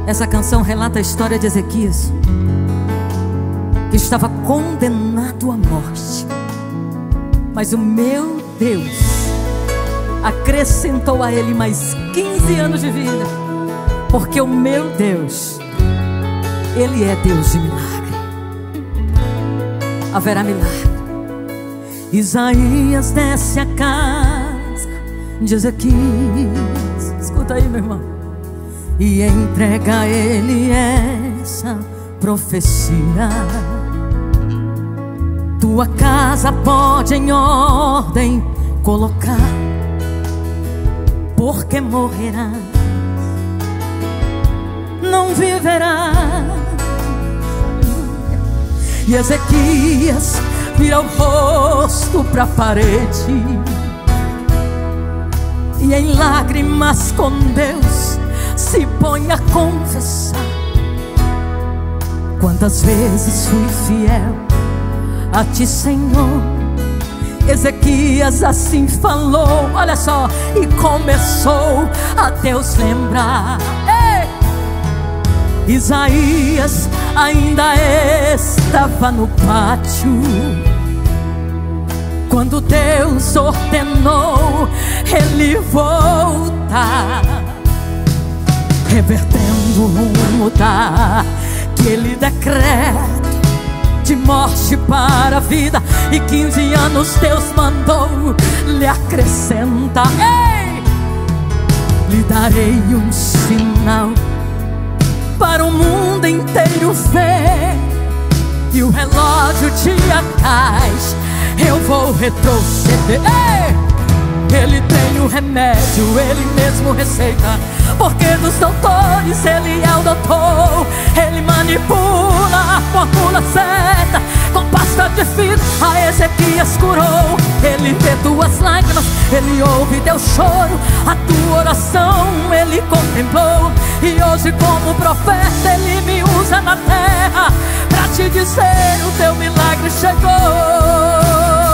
Essa canção relata a história de Ezequias, que estava condenado à morte, mas o meu Deus acrescentou a ele mais 15 anos de vida, porque o meu Deus, Ele é Deus de milagre. Haverá milagre. Isaías desce a casa de Ezequias, escuta aí, meu irmão, e entrega a ele essa profecia: tua casa pode em ordem colocar, porque morrerás, não viverás. E Ezequias vira o rosto para a parede e em lágrimas com Deus se põe a confessar: quantas vezes fui fiel a ti, Senhor. Ezequias assim falou, olha só, e começou a Deus lembrar. Ei! Isaías ainda estava no pátio quando Deus ordenou ele voltar, revertendo um daquele decreto de morte para a vida, e 15 anos Deus mandou lhe acrescentar: ei, lhe darei um sinal para o mundo inteiro ver, e o relógio de atrás eu vou retroceder. Ei! Ele tem o remédio, ele mesmo receita, porque dos doutores ele é o doutor. Ele manipula a fórmula certa, com pasta de fita a Ezequias curou. Ele vê tuas lágrimas, ele ouve teu choro, a tua oração ele contemplou. E hoje como profeta ele me usa na terra pra te dizer: o teu milagre chegou.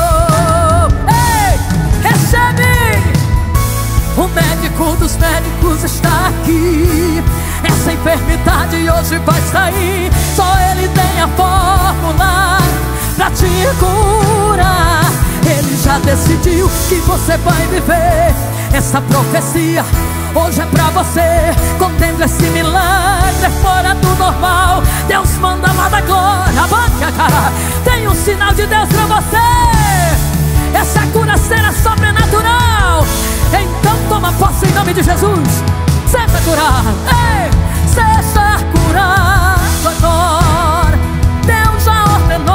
Recebe! O médico dos médicos está aqui. Essa enfermidade hoje vai sair. Só ele tem a fórmula pra te curar. Ele já decidiu que você vai viver. Essa profecia hoje é pra você. Contendo esse milagre fora do normal, Deus manda lá da glória. Banca, cara, tem um sinal de Deus pra você. Essa cura será sobrenatural. Então toma posse em nome de Jesus. Seja curado. Ei, seja curado agora. Deus já ordenou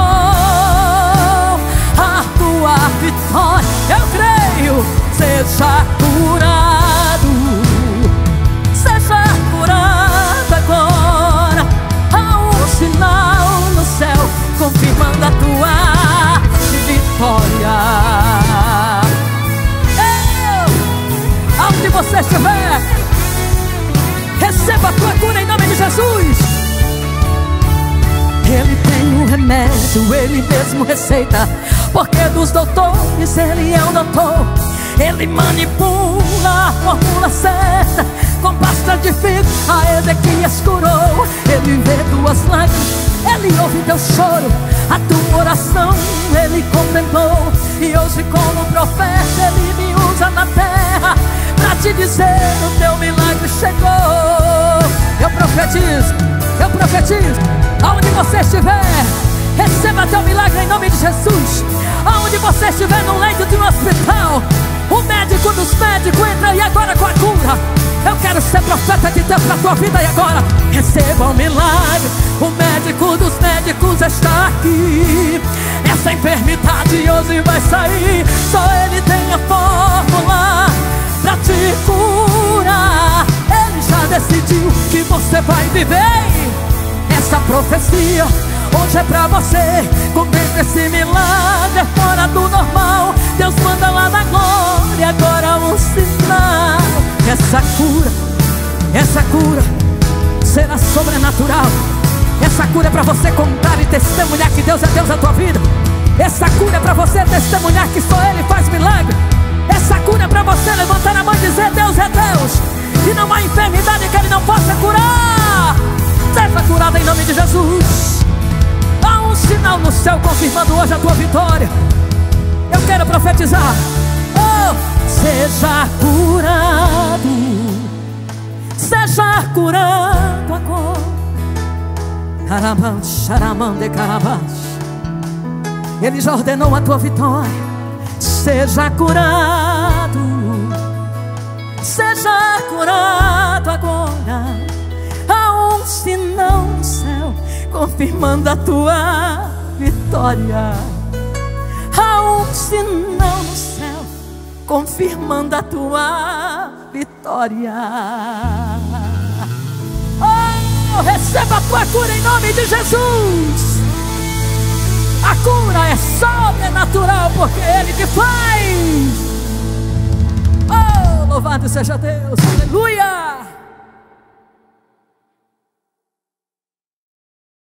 a tua vitória. Eu creio. Seja curado. Seja curado agora. Há um sinal no céu confirmando a tua vitória. Aonde você estiver, receba a tua cura em nome de Jesus. Ele tem o remédio, ele mesmo receita, porque dos doutores ele é o doutor. Ele manipula a fórmula certa, com pasta de fita a Ezequias curou. Ele vê tuas lágrimas, ele ouve teu choro, a tua oração ele contemplou. E hoje como profeta ele me usa na terra pra te dizer: o teu milagre chegou. Eu profetizo, aonde você estiver, receba teu milagre em nome de Jesus. Aonde você estiver, no leito de um hospital, o médico dos médicos entra e agora com a cura. Eu quero ser profeta de Deus pra tua vida e agora receba um milagre. O médico dos médicos está aqui. Essa enfermidade hoje vai sair. Só ele tem a fórmula pra te curar. Ele já decidiu que você vai viver. Essa profecia hoje é pra você. Contempla esse milagre fora do normal. Deus manda lá na glória agora um sinal. Essa cura será sobrenatural. Essa cura é pra você contar e testemunhar que Deus é Deus na tua vida. Essa cura é pra você testemunhar que só Ele faz milagre. Essa cura é pra você levantar a mão e dizer: Deus é Deus, e não há enfermidade que Ele não possa curar. Seja curada em nome de Jesus. Há um sinal no céu confirmando hoje a tua vitória. Eu quero profetizar. Oh, seja curado. Seja curado agora. Caraman, xaraman de carabás. Ele já ordenou a tua vitória. Seja curado. Seja curado agora. Há um sinal no céu confirmando a tua vitória. Há um sinal no céu confirmando a tua vitória. Oh, receba a tua cura em nome de Jesus. A cura é sobrenatural porque Ele que faz. Oh, louvado seja Deus, aleluia.